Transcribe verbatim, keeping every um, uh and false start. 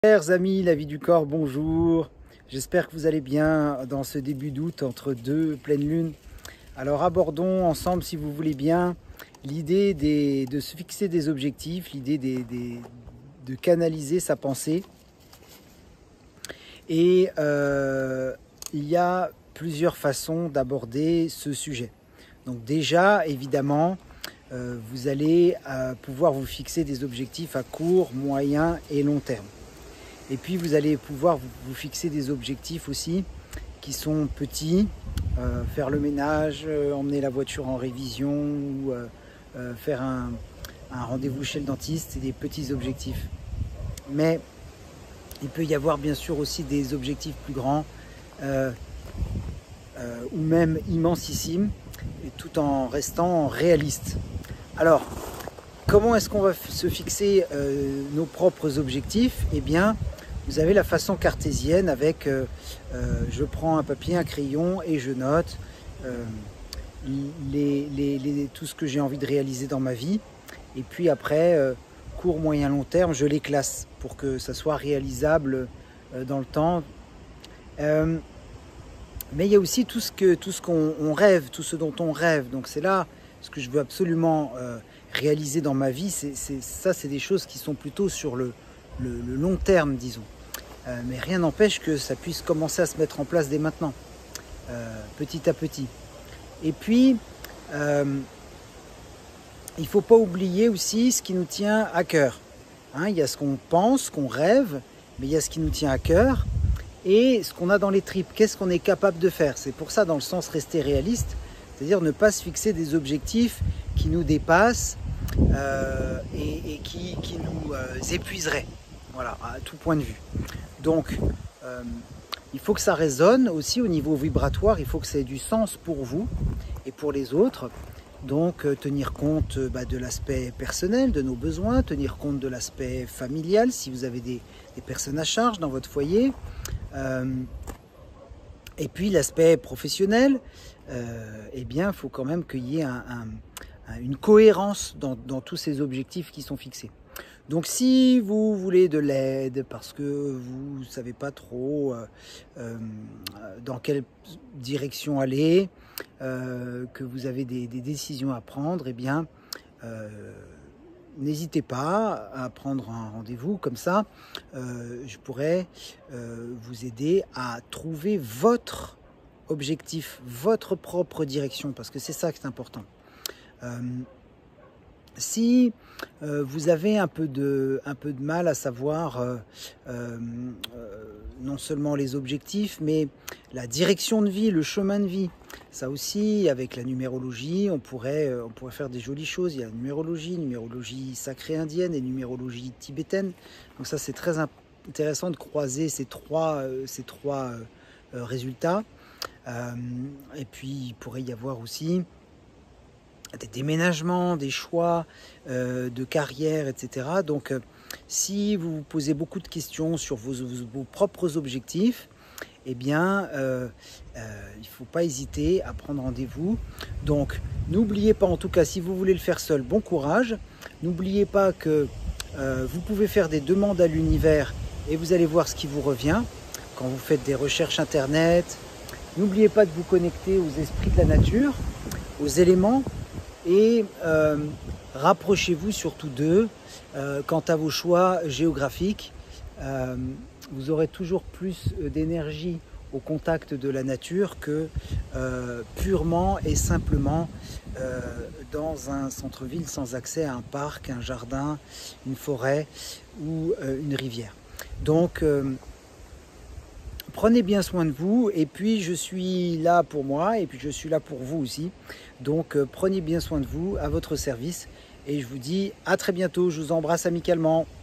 Chers amis, la vie du corps, bonjour. J'espère que vous allez bien dans ce début d'août entre deux pleines lunes. Alors abordons ensemble, si vous voulez bien, l'idée des- de se fixer des objectifs, l'idée des- des- de canaliser sa pensée. Et euh, il y a plusieurs façons d'aborder ce sujet. Donc déjà, évidemment, euh, vous allez euh, pouvoir vous fixer des objectifs à court, moyen et long terme. Et puis vous allez pouvoir vous fixer des objectifs aussi qui sont petits, euh, faire le ménage, euh, emmener la voiture en révision ou euh, euh, faire un, un rendez-vous chez le dentiste, c'est des petits objectifs. Mais il peut y avoir bien sûr aussi des objectifs plus grands euh, euh, ou même immensissimes, tout en restant réaliste. Alors, comment est-ce qu'on va se fixer euh, nos propres objectifs? Eh bien, vous avez la façon cartésienne avec euh, euh, je prends un papier, un crayon et je note euh, les, les, les, tout ce que j'ai envie de réaliser dans ma vie. Et puis après, euh, court, moyen, long terme, je les classe pour que ça soit réalisable euh, dans le temps. Euh, mais il y a aussi tout ce que tout ce qu'on on rêve, tout ce dont on rêve. Donc c'est là ce que je veux absolument euh, réaliser dans ma vie. C'est, c'est, ça, c'est des choses qui sont plutôt sur le Le, le long terme, disons. Euh, mais rien n'empêche que ça puisse commencer à se mettre en place dès maintenant, euh, petit à petit. Et puis, euh, il ne faut pas oublier aussi ce qui nous tient à cœur. Hein, il y a ce qu'on pense, qu'on rêve, mais il y a ce qui nous tient à cœur et ce qu'on a dans les tripes. Qu'est-ce qu'on est capable de faire? C'est pour ça, dans le sens rester réaliste, c'est-à-dire ne pas se fixer des objectifs qui nous dépassent euh, et, et qui, qui nous euh, épuiseraient. Voilà, à tout point de vue. Donc, euh, il faut que ça résonne aussi au niveau vibratoire, il faut que ça ait du sens pour vous et pour les autres. Donc, euh, tenir compte euh, bah, de l'aspect personnel, de nos besoins, tenir compte de l'aspect familial, si vous avez des, des personnes à charge dans votre foyer. Euh, et puis, l'aspect professionnel, euh, eh bien, il faut quand même qu'il y ait un, un, une cohérence dans, dans tous ces objectifs qui sont fixés. Donc si vous voulez de l'aide parce que vous ne savez pas trop euh, euh, dans quelle direction aller, euh, que vous avez des, des décisions à prendre, eh bien euh, n'hésitez pas à prendre un rendez-vous comme ça. Euh, je pourrais euh, vous aider à trouver votre objectif, votre propre direction, parce que c'est ça qui est important. Euh, Si euh, vous avez un peu, de, un peu de mal à savoir euh, euh, non seulement les objectifs, mais la direction de vie, le chemin de vie, ça aussi, avec la numérologie, on pourrait, on pourrait faire des jolies choses. Il y a la numérologie, numérologie sacrée indienne et numérologie tibétaine. Donc ça, c'est très intéressant de croiser ces trois, euh, ces trois euh, résultats. Euh, et puis, il pourrait y avoir aussi des déménagements, des choix euh, de carrière, et cetera. Donc, euh, si vous vous posez beaucoup de questions sur vos, vos, vos propres objectifs, eh bien, euh, euh, il ne faut pas hésiter à prendre rendez-vous. Donc, n'oubliez pas, en tout cas, si vous voulez le faire seul, bon courage. N'oubliez pas que euh, vous pouvez faire des demandes à l'univers et vous allez voir ce qui vous revient quand vous faites des recherches Internet. N'oubliez pas de vous connecter aux esprits de la nature, aux éléments. Et euh, rapprochez-vous surtout d'eux. Euh, quant à vos choix géographiques, euh, vous aurez toujours plus d'énergie au contact de la nature que euh, purement et simplement euh, dans un centre-ville sans accès à un parc, un jardin, une forêt ou euh, une rivière. Donc, euh, prenez bien soin de vous et puis je suis là pour moi et puis je suis là pour vous aussi. Donc euh, prenez bien soin de vous, à votre service et je vous dis à très bientôt. Je vous embrasse amicalement.